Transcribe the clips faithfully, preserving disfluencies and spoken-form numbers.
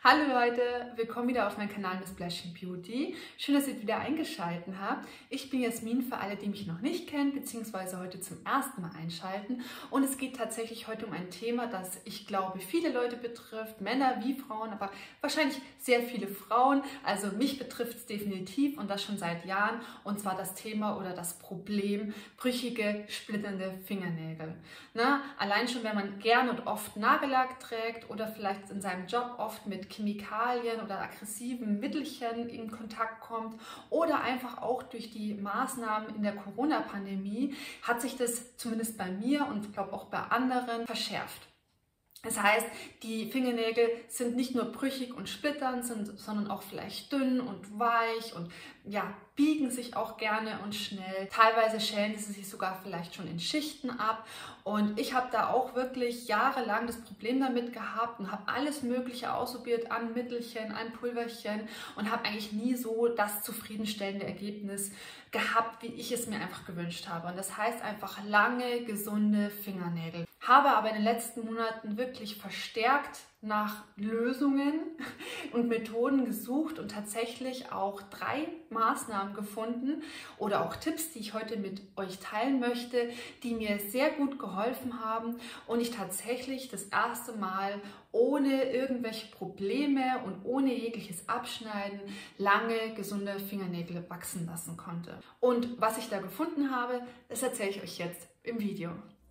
Hallo Leute, willkommen wieder auf meinem Kanal Miss Blushing Beauty. Schön, dass ihr wieder eingeschaltet habt. Ich bin Jasmin, für alle, die mich noch nicht kennen, beziehungsweise heute zum ersten Mal einschalten. Und es geht tatsächlich heute um ein Thema, das ich glaube viele Leute betrifft, Männer wie Frauen, aber wahrscheinlich sehr viele Frauen. Also mich betrifft es definitiv und das schon seit Jahren. Und zwar das Thema oder das Problem brüchige, splitternde Fingernägel. Na, allein schon, wenn man gern und oft Nagellack trägt oder vielleicht in seinem Job oft mit Chemikalien oder aggressiven Mittelchen in Kontakt kommt oder einfach auch durch die Maßnahmen in der Corona-Pandemie hat sich das zumindest bei mir und ich glaube auch bei anderen verschärft. Das heißt, die Fingernägel sind nicht nur brüchig und splitternd, sind, sondern auch vielleicht dünn und weich und ja, biegen sich auch gerne und schnell. Teilweise schälen sie sich sogar vielleicht schon in Schichten ab. Und ich habe da auch wirklich jahrelang das Problem damit gehabt und habe alles Mögliche ausprobiert an Mittelchen, an Pulverchen und habe eigentlich nie so das zufriedenstellende Ergebnis gehabt, wie ich es mir einfach gewünscht habe. Und das heißt einfach lange, gesunde Fingernägel. Habe aber in den letzten Monaten wirklich verstärkt nach Lösungen und Methoden gesucht und tatsächlich auch drei Maßnahmen gefunden oder auch Tipps, die ich heute mit euch teilen möchte, die mir sehr gut geholfen haben und ich tatsächlich das erste Mal ohne irgendwelche Probleme und ohne jegliches Abschneiden lange gesunde Fingernägel wachsen lassen konnte. Und was ich da gefunden habe, das erzähle ich euch jetzt im Video.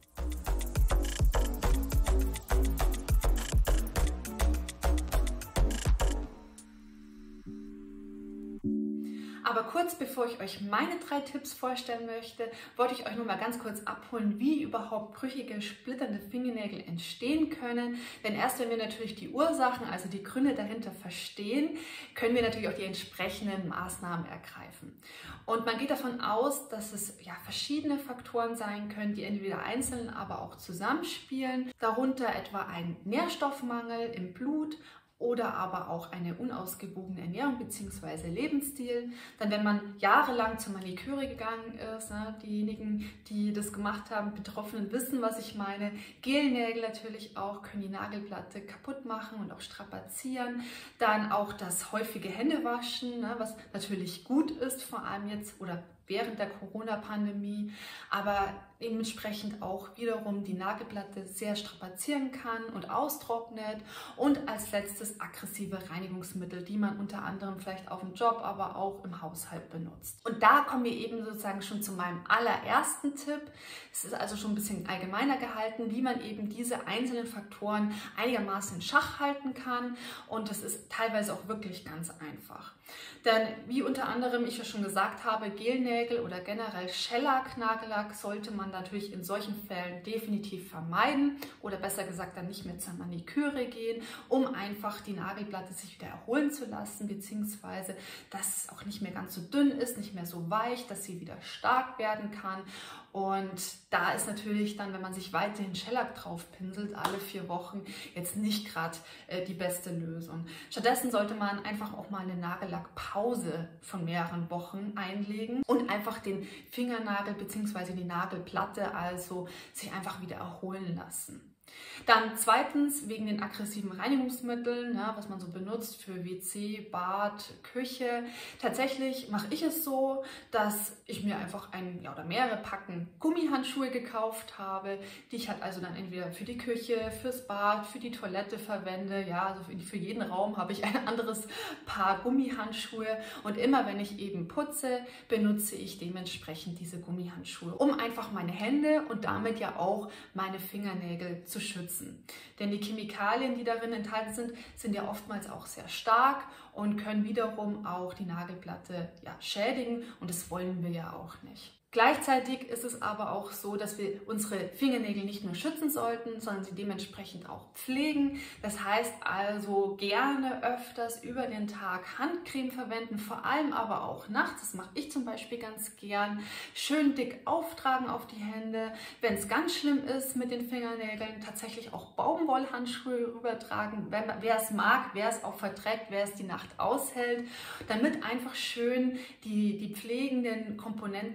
Aber kurz bevor ich euch meine drei Tipps vorstellen möchte, wollte ich euch noch mal ganz kurz abholen, wie überhaupt brüchige, splitternde Fingernägel entstehen können. Denn erst wenn wir natürlich die Ursachen, also die Gründe dahinter verstehen, können wir natürlich auch die entsprechenden Maßnahmen ergreifen. Und man geht davon aus, dass es ja verschiedene Faktoren sein können, die entweder einzeln, aber auch zusammenspielen. Darunter etwa ein Nährstoffmangel im Blut, oder aber auch eine unausgewogene Ernährung bzw. Lebensstil. Dann, wenn man jahrelang zur Maniküre gegangen ist, ne, diejenigen, die das gemacht haben, Betroffenen wissen, was ich meine. Gelnägel natürlich auch, können die Nagelplatte kaputt machen und auch strapazieren. Dann auch das häufige Händewaschen, ne, was natürlich gut ist, vor allem jetzt oder während der Corona-Pandemie, aber dementsprechend auch wiederum die Nagelplatte sehr strapazieren kann und austrocknet. Und als letztes aggressive Reinigungsmittel, die man unter anderem vielleicht auf dem Job, aber auch im Haushalt benutzt. Und da kommen wir eben sozusagen schon zu meinem allerersten Tipp. Es ist also schon ein bisschen allgemeiner gehalten, wie man eben diese einzelnen Faktoren einigermaßen in Schach halten kann. Und das ist teilweise auch wirklich ganz einfach. Denn wie unter anderem ich ja schon gesagt habe, Gelnägel oder generell Shellac-Nagellack sollte man natürlich in solchen Fällen definitiv vermeiden oder besser gesagt dann nicht mehr zur Maniküre gehen, um einfach die Nagelplatte sich wieder erholen zu lassen, beziehungsweise dass es auch nicht mehr ganz so dünn ist, nicht mehr so weich, dass sie wieder stark werden kann. Und da ist natürlich dann, wenn man sich weiterhin Shellac drauf pinselt, alle vier Wochen, jetzt nicht gerade äh, die beste Lösung. Stattdessen sollte man einfach auch mal eine Nagellackpause von mehreren Wochen einlegen und einfach den Fingernagel bzw. die Nagelplatte also sich einfach wieder erholen lassen. Dann zweitens wegen den aggressiven Reinigungsmitteln, ja, was man so benutzt für W C, Bad, Küche. Tatsächlich mache ich es so, dass ich mir einfach ein ja, oder mehrere Packen Gummihandschuhe gekauft habe, die ich halt also dann entweder für die Küche, fürs Bad, für die Toilette verwende. Ja, also für jeden Raum habe ich ein anderes Paar Gummihandschuhe und immer wenn ich eben putze, benutze ich dementsprechend diese Gummihandschuhe, um einfach meine Hände und damit ja auch meine Fingernägel zu schützen. Denn die Chemikalien, die darin enthalten sind, sind ja oftmals auch sehr stark und können wiederum auch die Nagelplatte ja, schädigen und das wollen wir ja auch nicht. Gleichzeitig ist es aber auch so, dass wir unsere Fingernägel nicht nur schützen sollten, sondern sie dementsprechend auch pflegen. Das heißt also gerne öfters über den Tag Handcreme verwenden, vor allem aber auch nachts. Das mache ich zum Beispiel ganz gern. Schön dick auftragen auf die Hände. Wenn es ganz schlimm ist mit den Fingernägeln, tatsächlich auch Baumwollhandschuhe rübertragen. Wer es mag, wer es auch verträgt, wer es die Nacht aushält, damit einfach schön die, die pflegenden Komponenten einziehen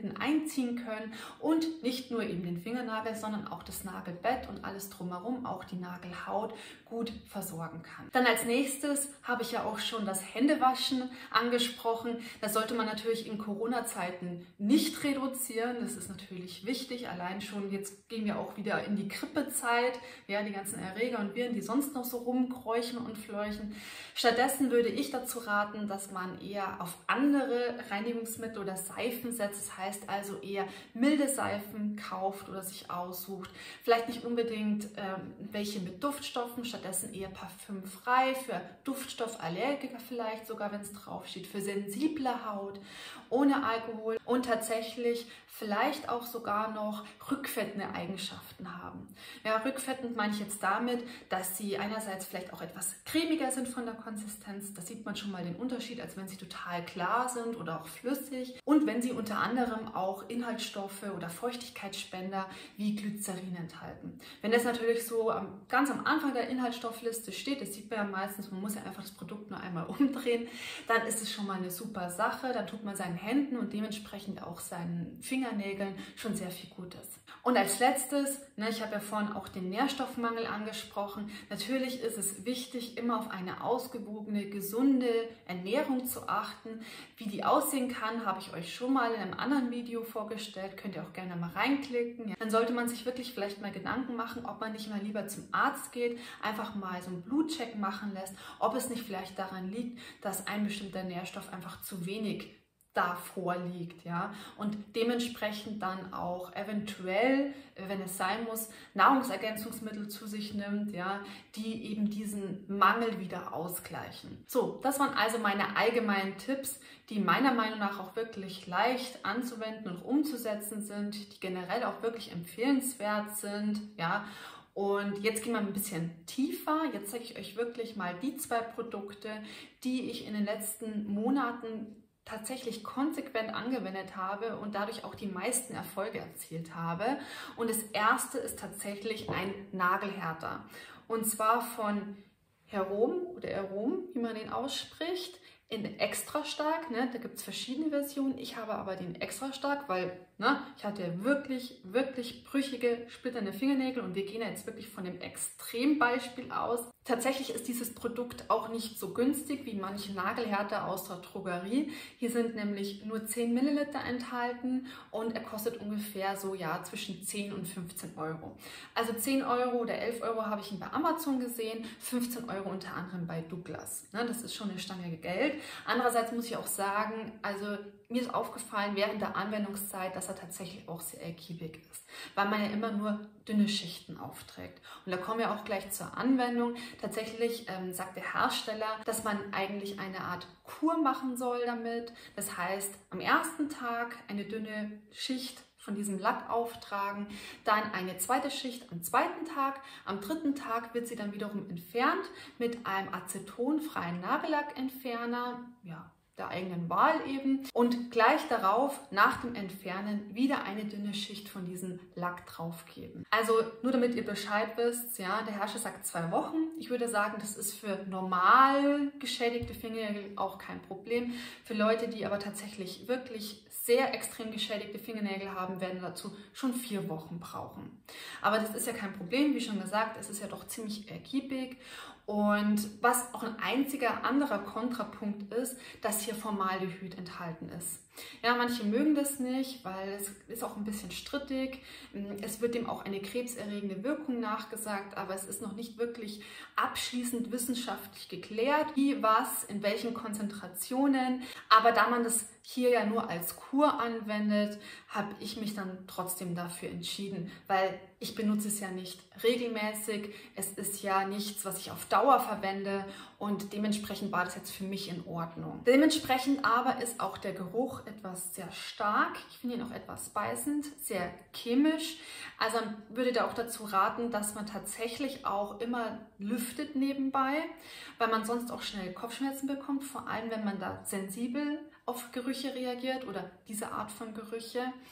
einziehen können und nicht nur eben den Fingernagel, sondern auch das Nagelbett und alles drumherum, auch die Nagelhaut gut versorgen kann. Dann als nächstes habe ich ja auch schon das Händewaschen angesprochen. Das sollte man natürlich in Corona-Zeiten nicht reduzieren. Das ist natürlich wichtig. Allein schon, jetzt gehen wir auch wieder in die Grippezeit. Ja, die ganzen Erreger und Viren, die sonst noch so rumkräuchen und fleuchen. Stattdessen würde ich dazu raten, dass man eher auf andere Reinigungsmittel oder Seifen setzt. Das heißt also eher milde Seifen kauft oder sich aussucht. Vielleicht nicht unbedingt ähm, welche mit Duftstoffen, stattdessen eher parfümfrei, für Duftstoffallergiker vielleicht sogar, wenn es draufsteht, für sensible Haut, ohne Alkohol und tatsächlich vielleicht auch sogar noch rückfettende Eigenschaften haben. Ja, rückfettend meine ich jetzt damit, dass sie einerseits vielleicht auch etwas cremiger sind von der Konsistenz, da sieht man schon mal den Unterschied, als wenn sie total klar sind oder auch flüssig, und wenn sie unter anderem auch Inhaltsstoffe oder Feuchtigkeitsspender wie Glycerin enthalten. Wenn das natürlich so am, ganz am Anfang der Inhaltsstoffliste steht, das sieht man ja meistens, man muss ja einfach das Produkt nur einmal umdrehen, dann ist es schon mal eine super Sache, dann tut man seinen Händen und dementsprechend auch seinen Fingernägeln schon sehr viel Gutes. Und als letztes, ne, ich habe ja vorhin auch den Nährstoffmangel angesprochen, natürlich ist es wichtig, immer auf eine ausgewogene, gesunde Ernährung zu achten. Wie die aussehen kann, habe ich euch schon mal in einem anderen Video vorgestellt, könnt ihr auch gerne mal reinklicken. Ja. Dann sollte man sich wirklich vielleicht mal Gedanken machen, ob man nicht mal lieber zum Arzt geht, einfach mal so einen Blutcheck machen lässt, ob es nicht vielleicht daran liegt, dass ein bestimmter Nährstoff einfach zu wenig da vorliegt, ja, und dementsprechend dann auch eventuell, wenn es sein muss, Nahrungsergänzungsmittel zu sich nimmt, ja, die eben diesen Mangel wieder ausgleichen. So, das waren also meine allgemeinen Tipps, die meiner Meinung nach auch wirklich leicht anzuwenden und umzusetzen sind, die generell auch wirklich empfehlenswert sind, ja. Und jetzt gehen wir ein bisschen tiefer. Jetzt zeige ich euch wirklich mal die zwei Produkte, die ich in den letzten Monaten tatsächlich konsequent angewendet habe und dadurch auch die meisten Erfolge erzielt habe. Und das erste ist tatsächlich ein Nagelhärter. Und zwar von Herom oder Herom, wie man den ausspricht, in extra stark. Ne? Da gibt es verschiedene Versionen. Ich habe aber den extra stark, weil ne, ich hatte wirklich, wirklich brüchige, splitternde Fingernägel und wir gehen jetzt wirklich von dem Extrembeispiel aus. Tatsächlich ist dieses Produkt auch nicht so günstig wie manche Nagelhärter aus der Drogerie. Hier sind nämlich nur zehn Milliliter enthalten und er kostet ungefähr so ja zwischen zehn und fünfzehn Euro. Also zehn Euro oder elf Euro habe ich ihn bei Amazon gesehen, fünfzehn Euro unter anderem bei Douglas. Ne, das ist schon eine Stange Geld. Andererseits muss ich auch sagen, also mir ist aufgefallen während der Anwendungszeit, dass er tatsächlich auch sehr ergiebig ist, weil man ja immer nur dünne Schichten aufträgt. Und da kommen wir auch gleich zur Anwendung. Tatsächlich ähm, sagt der Hersteller, dass man eigentlich eine Art Kur machen soll damit. Das heißt, am ersten Tag eine dünne Schicht von diesem Lack auftragen, dann eine zweite Schicht am zweiten Tag, am dritten Tag wird sie dann wiederum entfernt mit einem acetonfreien Nagellackentferner, ja, der eigenen Wahl eben, und gleich darauf, nach dem Entfernen, wieder eine dünne Schicht von diesem Lack drauf geben. Also nur damit ihr Bescheid wisst, ja, der Hersteller sagt zwei Wochen. Ich würde sagen, das ist für normal geschädigte Fingernägel auch kein Problem. Für Leute, die aber tatsächlich wirklich sehr extrem geschädigte Fingernägel haben, werden dazu schon vier Wochen brauchen. Aber das ist ja kein Problem, wie schon gesagt, es ist ja doch ziemlich ergiebig. Und was auch ein einziger anderer Kontrapunkt ist, dass hier Formaldehyd enthalten ist. Ja, manche mögen das nicht, weil es ist auch ein bisschen strittig. Es wird dem auch eine krebserregende Wirkung nachgesagt, aber es ist noch nicht wirklich abschließend wissenschaftlich geklärt, wie, was, in welchen Konzentrationen. Aber da man das hier ja nur als Kur anwendet, habe ich mich dann trotzdem dafür entschieden, weil ich benutze es ja nicht regelmäßig. Es ist ja nichts, was ich auf Dauer verwende und dementsprechend war das jetzt für mich in Ordnung. Dementsprechend aber ist auch der Geruch etwas sehr stark. Ich finde ihn auch etwas beißend, sehr chemisch. Also würde da auch dazu raten, dass man tatsächlich auch immer lüftet nebenbei, weil man sonst auch schnell Kopfschmerzen bekommt, vor allem wenn man da sensibel auf Gerüche reagiert oder diese Art von Gerüche.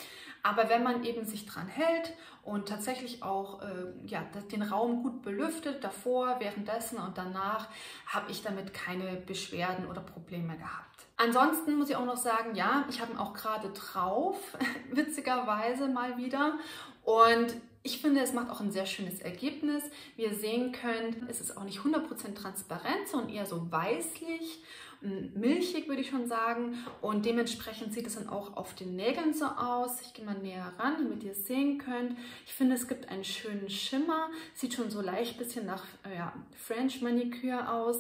Aber wenn man eben sich dran hält und tatsächlich auch äh, ja, den Raum gut belüftet, davor, währenddessen und danach, habe ich damit keine Beschwerden oder Probleme gehabt. Ansonsten muss ich auch noch sagen, ja, ich habe ihn auch gerade drauf, witzigerweise mal wieder. Und ich finde, es macht auch ein sehr schönes Ergebnis. Wie ihr sehen könnt, es ist auch nicht hundert Prozent transparent, sondern eher so weißlich, milchig würde ich schon sagen. Und dementsprechend sieht es dann auch auf den Nägeln so aus. Ich gehe mal näher ran, damit ihr es sehen könnt. Ich finde, es gibt einen schönen Schimmer. Sieht schon so leicht ein bisschen nach ja, French Manicure aus.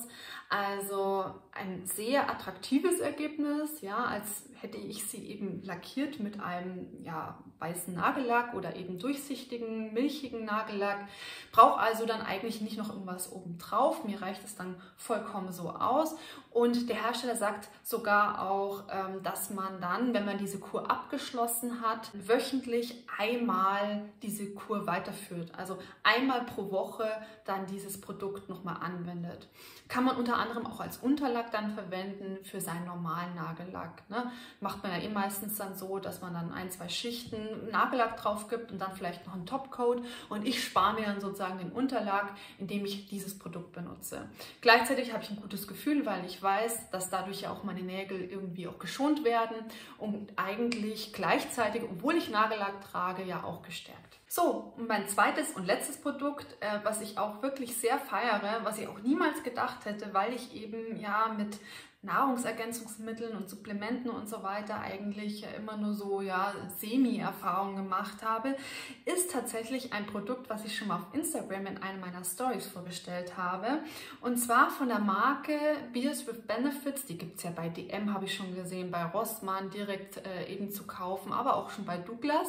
Also ein sehr attraktives Ergebnis, ja, als hätte ich sie eben lackiert mit einem ja, weißen Nagellack oder eben durchsichtigen, milchigen Nagellack. Brauche also dann eigentlich nicht noch irgendwas oben drauf. Mir reicht es dann vollkommen so aus. Und der Hersteller sagt sogar auch, dass man dann, wenn man diese Kur abgeschlossen hat, wöchentlich einmal diese Kur weiterführt. Also einmal pro Woche dann dieses Produkt nochmal anwendet. Kann man unter anderem auch als Unterlack dann verwenden für seinen normalen Nagellack. Ne? Macht man ja eh meistens dann so, dass man dann ein, zwei Schichten Nagellack drauf gibt und dann vielleicht noch einen Topcoat. Und ich spare mir dann sozusagen den Unterlack, indem ich dieses Produkt benutze. Gleichzeitig habe ich ein gutes Gefühl, weil ich weiß, dass dadurch ja auch meine Nägel irgendwie auch geschont werden und eigentlich gleichzeitig, obwohl ich Nagellack trage, ja auch gestärkt. So, und mein zweites und letztes Produkt, äh, was ich auch wirklich sehr feiere, was ich auch niemals gedacht hätte, weil ich eben ja mit Nahrungsergänzungsmitteln und Supplementen und so weiter eigentlich immer nur so ja Semi-Erfahrungen gemacht habe, ist tatsächlich ein Produkt, was ich schon mal auf Instagram in einer meiner Stories vorgestellt habe. Und zwar von der Marke Beers with Benefits. Die gibt es ja bei D M, habe ich schon gesehen, bei Rossmann direkt äh, eben zu kaufen, aber auch schon bei Douglas.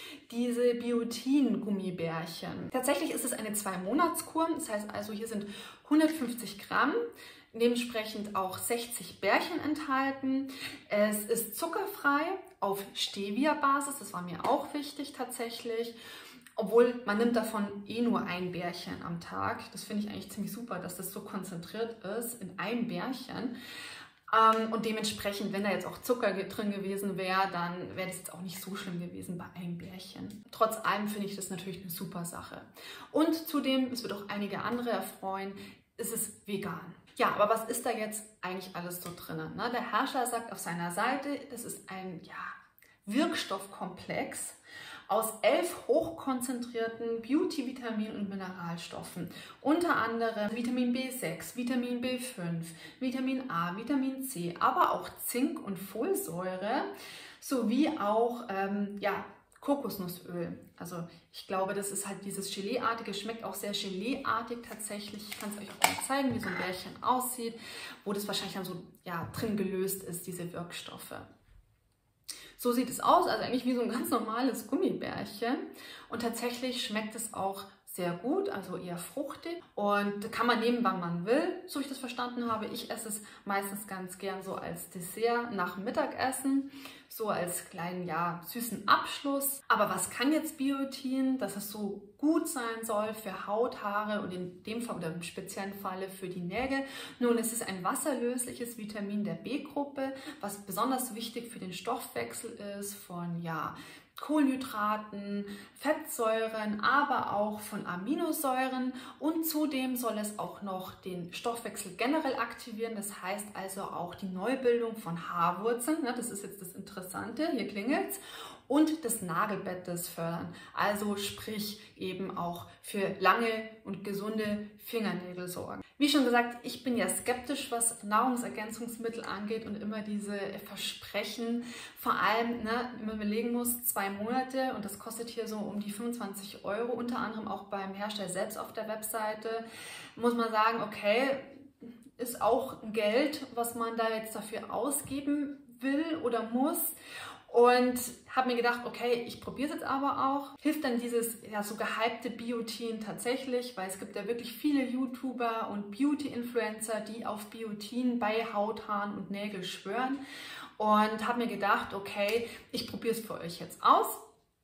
Diese Biotin-Gummibärchen. Tatsächlich ist es eine zwei-Monats-Kur. Das heißt also, hier sind hundertfünfzig Gramm, dementsprechend auch sechzig Bärchen enthalten. Es ist zuckerfrei auf Stevia-Basis, das war mir auch wichtig tatsächlich. Obwohl, man nimmt davon eh nur ein Bärchen am Tag. Das finde ich eigentlich ziemlich super, dass das so konzentriert ist in ein Bärchen. Und dementsprechend, wenn da jetzt auch Zucker drin gewesen wäre, dann wäre das jetzt auch nicht so schlimm gewesen bei einem Bärchen. Trotz allem finde ich das natürlich eine super Sache. Und zudem, es wird auch einige andere erfreuen, ist es vegan. Ja, aber was ist da jetzt eigentlich alles so drin? Ne? Der Hersteller sagt auf seiner Seite, das ist ein ja, Wirkstoffkomplex aus elf hochkonzentrierten Beauty-Vitamin- und Mineralstoffen. Unter anderem Vitamin B sechs, Vitamin B fünf, Vitamin A, Vitamin C, aber auch Zink und Folsäure sowie auch ähm, ja, Kokosnussöl. Also ich glaube, das ist halt dieses Geleeartige, schmeckt auch sehr Geleeartig tatsächlich. Ich kann es euch auch mal zeigen, wie so ein Bärchen aussieht, wo das wahrscheinlich dann so ja, drin gelöst ist, diese Wirkstoffe. So sieht es aus, also eigentlich wie so ein ganz normales Gummibärchen. Und tatsächlich schmeckt es auch sehr gut, also eher fruchtig. Und kann man nehmen, wann man will, so ich das verstanden habe. Ich esse es meistens ganz gern so als Dessert nach dem Mittagessen, so als kleinen, ja, süßen Abschluss. Aber was kann jetzt Biotin, dass es so gut sein soll für Haut, Haare und in dem Fall oder im speziellen Falle für die Nägel? Nun, es ist ein wasserlösliches Vitamin der B-Gruppe, was besonders wichtig für den Stoffwechsel ist von, ja, Kohlenhydraten, Fettsäuren, aber auch von Aminosäuren und zudem soll es auch noch den Stoffwechsel generell aktivieren, das heißt also auch die Neubildung von Haarwurzeln, das ist jetzt das Interessante, hier klingelt's, und des Nagelbettes fördern, also sprich eben auch für lange und gesunde Fingernägel sorgen. Wie schon gesagt, ich bin ja skeptisch, was Nahrungsergänzungsmittel angeht und immer diese Versprechen, vor allem, ne, wenn man überlegen muss, zwei Monate und das kostet hier so um die fünfundzwanzig Euro, unter anderem auch beim Hersteller selbst auf der Webseite, muss man sagen, okay, ist auch Geld, was man da jetzt dafür ausgeben will oder muss. Und habe mir gedacht, okay, ich probiere es jetzt aber auch. Hilft dann dieses ja, so gehypte Biotin tatsächlich, weil es gibt ja wirklich viele YouTuber und Beauty-Influencer, die auf Biotin bei Haut, Haaren und Nägel schwören. Und habe mir gedacht, okay, ich probiere es für euch jetzt aus.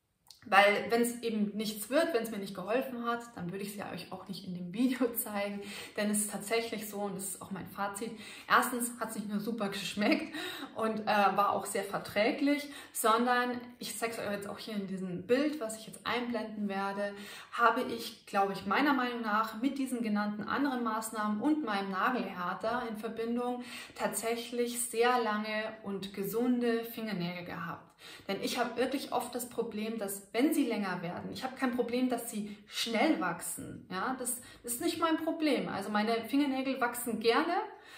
Weil wenn es eben nichts wird, wenn es mir nicht geholfen hat, dann würde ich es ja euch auch nicht in dem Video zeigen. Denn es ist tatsächlich so, und das ist auch mein Fazit, erstens hat es nicht nur super geschmeckt und äh, war auch sehr verträglich, sondern, ich zeige es euch jetzt auch hier in diesem Bild, was ich jetzt einblenden werde, habe ich, glaube ich, meiner Meinung nach mit diesen genannten anderen Maßnahmen und meinem Nagelhärter in Verbindung tatsächlich sehr lange und gesunde Fingernägel gehabt. Denn ich habe wirklich oft das Problem, dass wenn sie länger werden, ich habe kein Problem, dass sie schnell wachsen. Ja, das, das ist nicht mein Problem. Also meine Fingernägel wachsen gerne,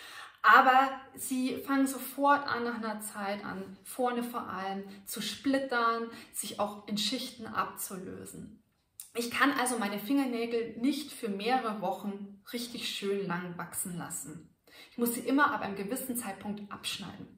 aber sie fangen sofort an, nach einer Zeit an, vorne vor allem, zu splittern, sich auch in Schichten abzulösen. Ich kann also meine Fingernägel nicht für mehrere Wochen richtig schön lang wachsen lassen. Ich muss sie immer ab einem gewissen Zeitpunkt abschneiden.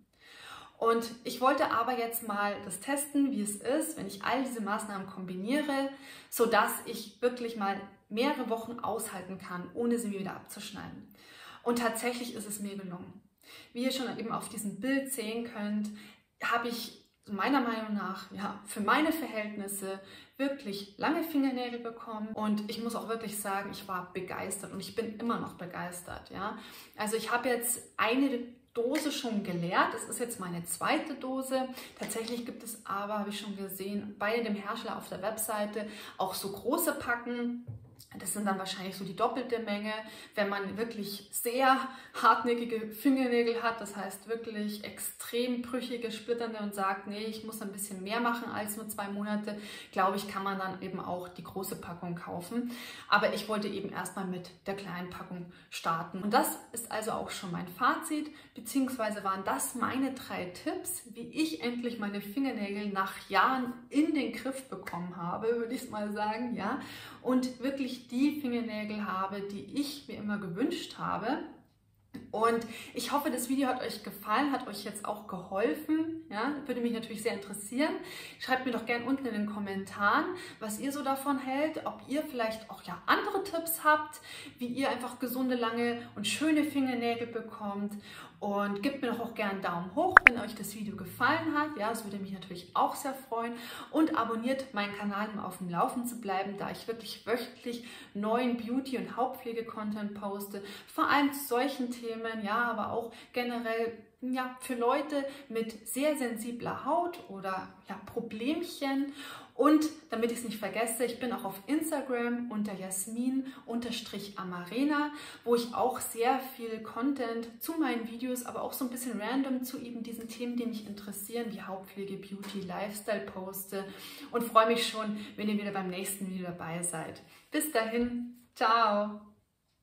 Und ich wollte aber jetzt mal das testen, wie es ist, wenn ich all diese Maßnahmen kombiniere, sodass ich wirklich mal mehrere Wochen aushalten kann, ohne sie mir wieder abzuschneiden. Und tatsächlich ist es mir gelungen. Wie ihr schon eben auf diesem Bild sehen könnt, habe ich meiner Meinung nach, ja, für meine Verhältnisse wirklich lange Fingernägel bekommen. Und ich muss auch wirklich sagen, ich war begeistert und ich bin immer noch begeistert. Ja. Also ich habe jetzt eine Dose schon geleert. Das ist jetzt meine zweite Dose. Tatsächlich gibt es aber, habe ich schon gesehen, bei dem Hersteller auf der Webseite auch so große Packen. Das sind dann wahrscheinlich so die doppelte Menge, wenn man wirklich sehr hartnäckige Fingernägel hat, das heißt wirklich extrem brüchige, splitternde und sagt, nee, ich muss ein bisschen mehr machen als nur zwei Monate, glaube ich, kann man dann eben auch die große Packung kaufen. Aber ich wollte eben erstmal mit der kleinen Packung starten. Und das ist also auch schon mein Fazit, beziehungsweise waren das meine drei Tipps, wie ich endlich meine Fingernägel nach Jahren in den Griff bekommen habe, würde ich es mal sagen, ja, und wirklich die Fingernägel habe, die ich mir immer gewünscht habe. Und ich hoffe, das Video hat euch gefallen, hat euch jetzt auch geholfen. Ja, würde mich natürlich sehr interessieren. Schreibt mir doch gerne unten in den Kommentaren, was ihr so davon hält, ob ihr vielleicht auch ja andere Tipps habt, wie ihr einfach gesunde, lange und schöne Fingernägel bekommt. Und gebt mir doch auch gerne einen Daumen hoch, wenn euch das Video gefallen hat. Ja, das würde mich natürlich auch sehr freuen. Und abonniert meinen Kanal, um auf dem Laufen zu bleiben, da ich wirklich wöchentlich neuen Beauty- und Hautpflege-Content poste. Vor allem zu solchen Themen, ja, aber auch generell ja, für Leute mit sehr sensibler Haut oder ja, Problemchen. Und damit ich es nicht vergesse, ich bin auch auf Instagram unter Jasmin Amarena, wo ich auch sehr viel Content zu meinen Videos, aber auch so ein bisschen random zu eben diesen Themen, die mich interessieren, wie Hautpflege, Beauty, Lifestyle poste. Und freue mich schon, wenn ihr wieder beim nächsten Video dabei seid. Bis dahin, ciao!